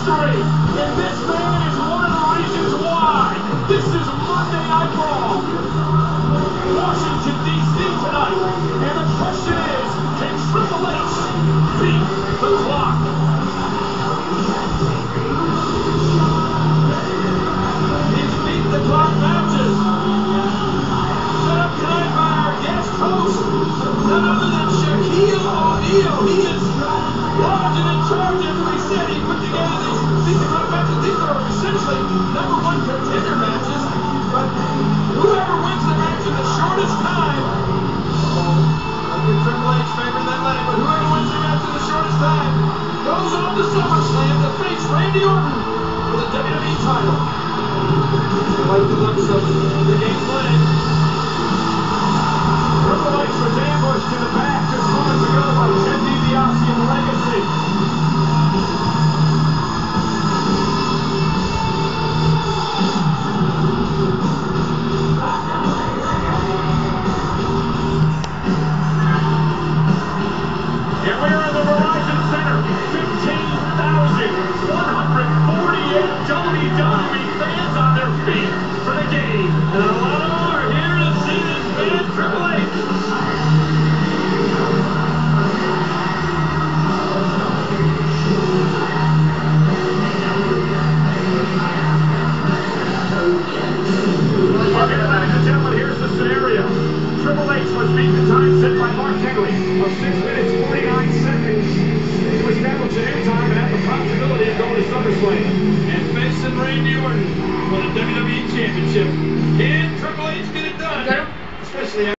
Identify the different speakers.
Speaker 1: history, and this man is one of the reasons why. This is Monday Night Raw. Washington, D.C. tonight, and the question is, can Triple H beat the clock? These beat the clock matches. Set up tonight by our guest host, none other than Shaquille O'Neal. He is large and in charge, as we said. He put together these beat the clock matches. These are essentially #1 contender matches, but whoever wins the match in the shortest time, Triple H favored that leg, but whoever wins the match in the shortest time goes on to SummerSlam to face Randy Orton for the WWE title. I like the looks of the game playing. Triple H was ambushed in the back just moments ago by Ted DiBiase and Legacy. And we're in the Verizon Center. 15,148 WWE fans on their feet for the game. And a lot of them are here to see this man, Triple H. Okay, ladies and gentlemen, here's the scenario. Triple H must beat the time set by Mark Henry of 6 minutes 49 seconds to establish a new time and have the possibility of going to SummerSlam and facing Randy Orton for the WWE Championship. Can Triple H get it done? Especially